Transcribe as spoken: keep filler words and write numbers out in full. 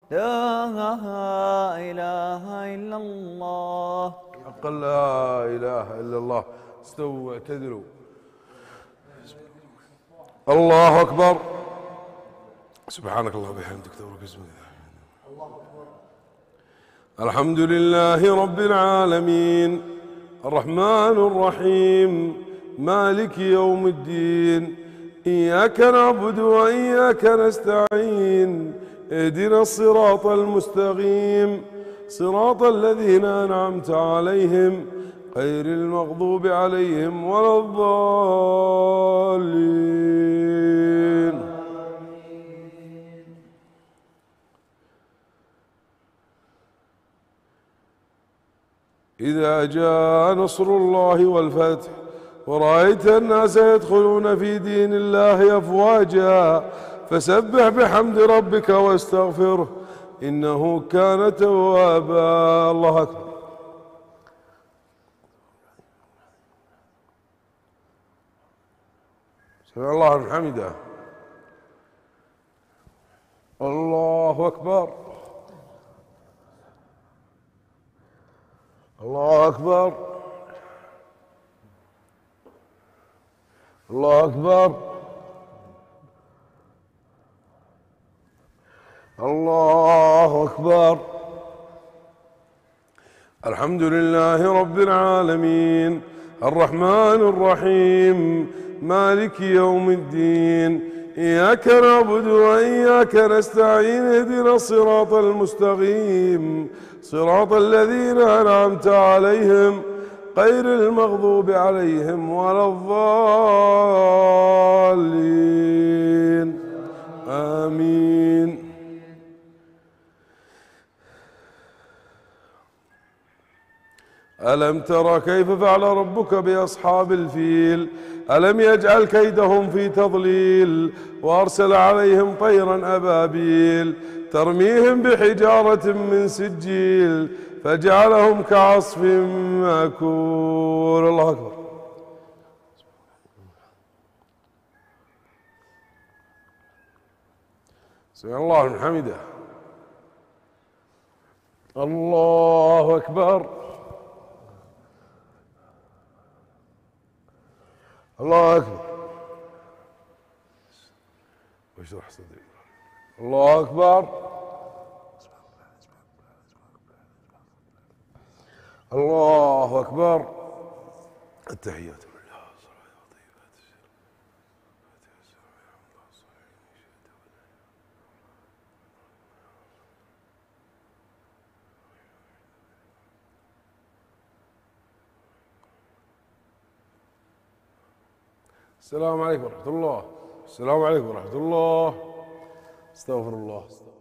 لا إله إلا الله. حق لا إله إلا الله. استووا اعتدلوا. الله أكبر. سبحانك اللهم وبحمدك تبارك اسمك. الحمد لله رب العالمين الرحمن الرحيم مالك يوم الدين إياك نعبد وإياك نستعين اهدنا الصراط المستقيم صراط الذين أنعمت عليهم غير المغضوب عليهم ولا الضالين. إذا جاء نصر الله والفتح ورأيت الناس يدخلون في دين الله أفواجا فسبح بحمد ربك واستغفره إنه كان توابا. الله أكبر. سمع الله لمن حمده. الله أكبر. الله أكبر. الله أكبر. الله أكبر. الحمد لله رب العالمين الرحمن الرحيم مالك يوم الدين إياك نعبد وإياك نستعين اهدنا الصراط المستقيم صراط الذين أنعمت عليهم غير المغضوب عليهم ولا الضالين. آمين. ألم تر كيف فعل ربك بأصحاب الفيل ألم يجعل كيدهم في تضليل وأرسل عليهم طيرا أبابيل ترميهم بحجارة من سجيل فجعلهم كعصف مأكول. الله أكبر. سمع الله لمن حمده. الله أكبر. الله أكبر. واشرح صدري. الله أكبر. الله أكبر. التحيات لله. السلام عليكم ورحمة الله. السلام عليكم ورحمة الله. استغفر الله.